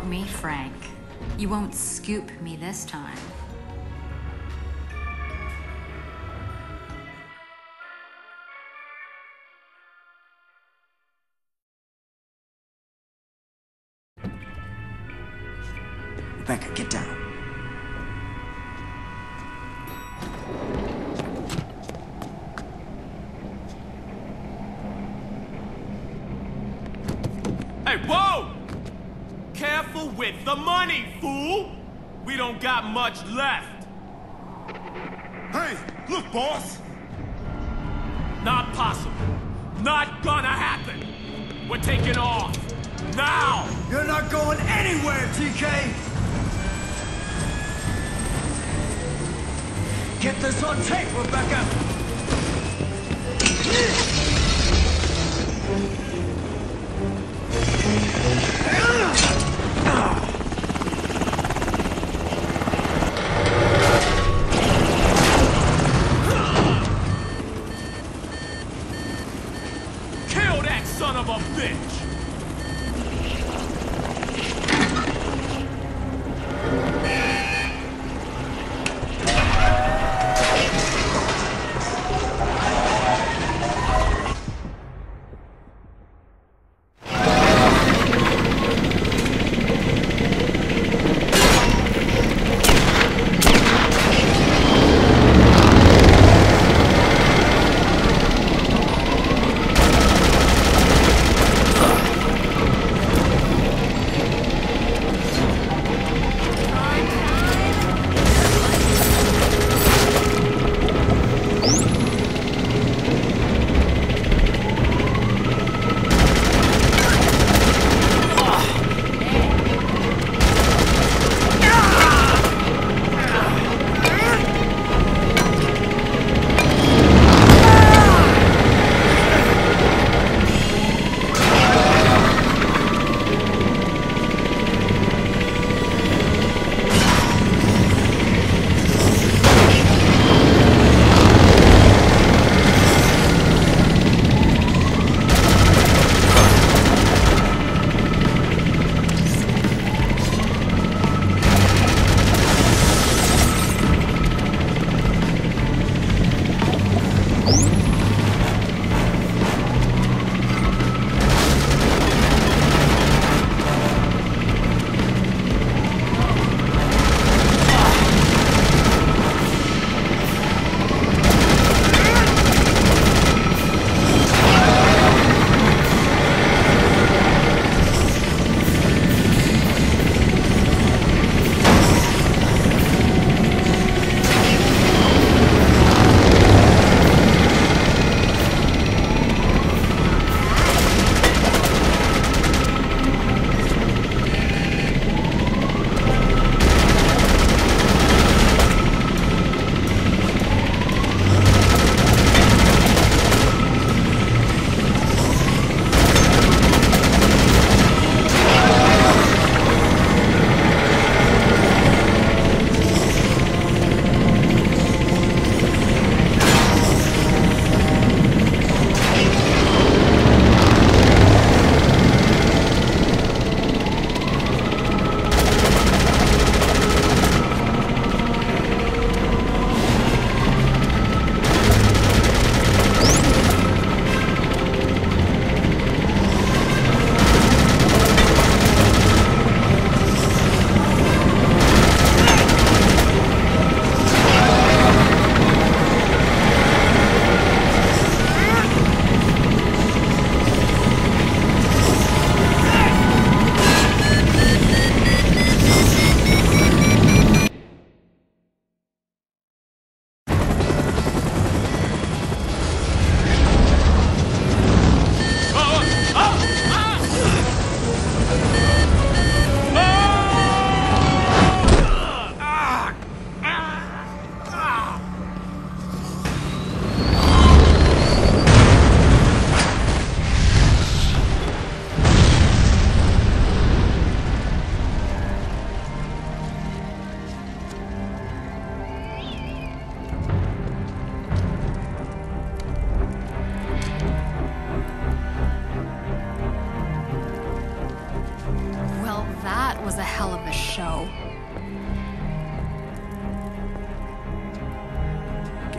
me, Frank. You won't scoop me this time. Rebecca, get down. Hey, whoa! Careful with the money, fool! We don't got much left. Hey, look, boss! Not possible. Not gonna happen. We're taking off. Now! You're not going anywhere, TK! Get this on tape, Rebecca! Kill that son of a bitch!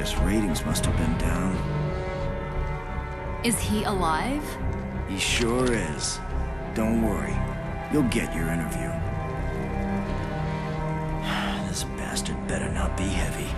Guess ratings must have been down. Is he alive? He sure is. Don't worry. You'll get your interview. This bastard better not be heavy.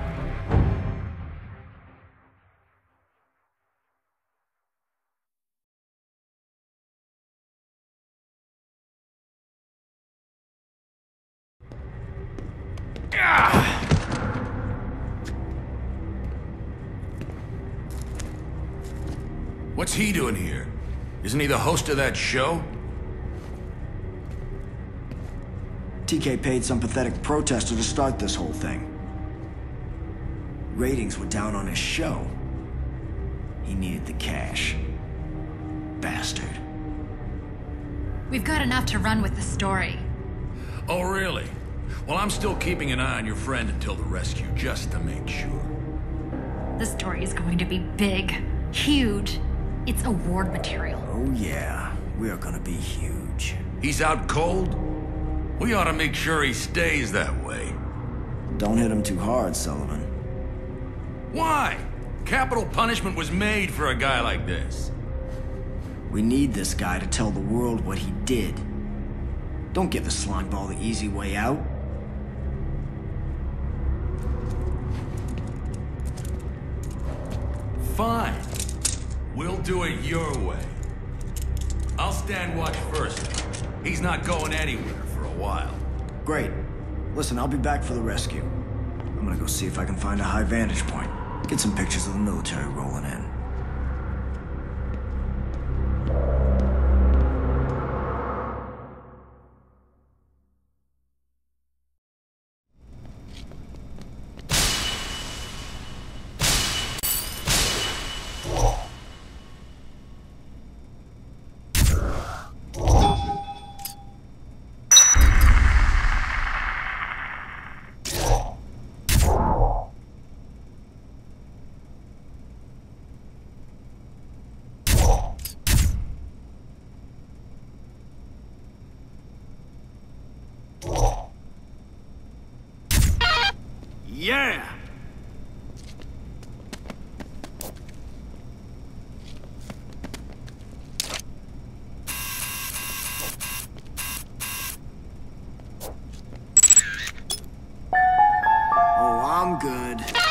What's he doing here? Isn't he the host of that show? TK paid some pathetic protester to start this whole thing. Ratings were down on his show. He needed the cash. Bastard. We've got enough to run with the story. Oh, really? Well, I'm still keeping an eye on your friend until the rescue, just to make sure. The story is going to be big, huge. It's award material. Oh yeah, we are gonna be huge. He's out cold? We ought to make sure he stays that way. Don't hit him too hard, Sullivan. Why? Capital punishment was made for a guy like this. We need this guy to tell the world what he did. Don't give the slimeball the easy way out. Fine. We'll do it your way. I'll stand watch first. He's not going anywhere for a while. Great. Listen, I'll be back for the rescue. I'm gonna go see if I can find a high vantage point. Get some pictures of the military rolling in. Yeah! Oh, I'm good.